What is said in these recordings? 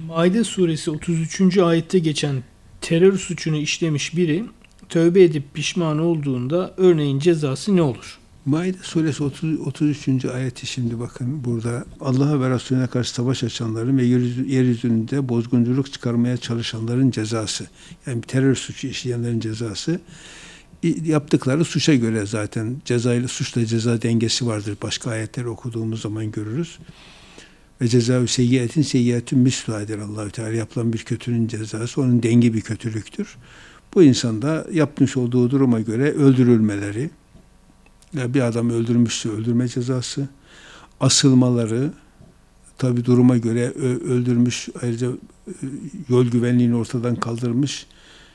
Maide suresi 33. ayette geçen terör suçunu işlemiş biri tövbe edip pişman olduğunda örneğin cezası ne olur? Maide suresi 33. ayeti şimdi bakın burada Allah'a ve Resulüne karşı savaş açanların ve yeryüzünde bozgunculuk çıkarmaya çalışanların cezası. Yani terör suçu işleyenlerin cezası. Yaptıkları suça göre zaten cezayla suçla ceza dengesi vardır. Başka ayetleri okuduğumuz zaman görürüz. Ve ceza-ı seyyiatün misluhadir Allahü Teala. Yapılan bir kötünün cezası onun dengi bir kötülüktür. Bu insan da yapmış olduğu duruma göre öldürülmeleri, ya bir adam öldürmüşse öldürme cezası, asılmaları, tabi duruma göre öldürmüş, ayrıca yol güvenliğini ortadan kaldırmış,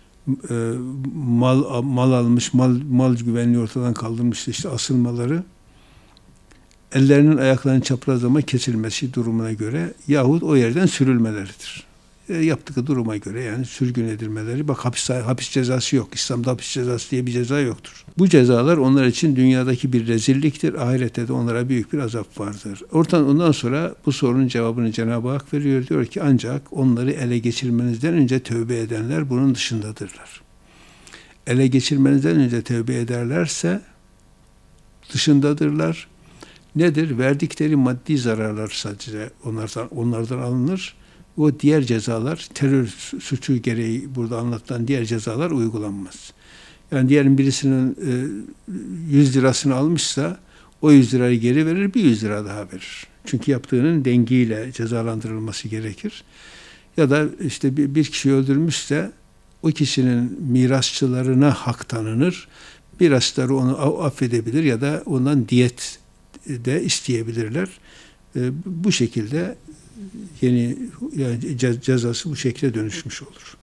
mal almış, mal güvenliği ortadan kaldırmış, işte asılmaları, ellerinin ayaklarının çaprazlama kesilmesi durumuna göre yahut o yerden sürülmeleridir. Yaptığı duruma göre yani sürgün edilmeleri. Bak hapis cezası yok. İslam'da hapis cezası diye bir ceza yoktur. Bu cezalar onlar için dünyadaki bir rezilliktir. Ahirette de onlara büyük bir azap vardır. Ondan sonra bu sorunun cevabını Cenab-ı Hak veriyor. Diyor ki ancak onları ele geçirmenizden önce tövbe edenler bunun dışındadırlar. Ele geçirmenizden önce tövbe ederlerse dışındadırlar. Nedir? Verdikleri maddi zararlar sadece onlardan alınır. O diğer cezalar, terör suçu gereği burada anlatılan diğer cezalar uygulanmaz. Yani diğerin birisinin 100 lirasını almışsa o 100 lirayı geri verir, bir 100 lira daha verir. Çünkü yaptığının dengiyle cezalandırılması gerekir. Ya da işte bir kişi öldürmüşse o kişinin mirasçılarına hak tanınır. Mirasçıları onu affedebilir ya da ondan diyet de isteyebilirler. Bu şekilde yani cezası bu şekilde dönüşmüş olur.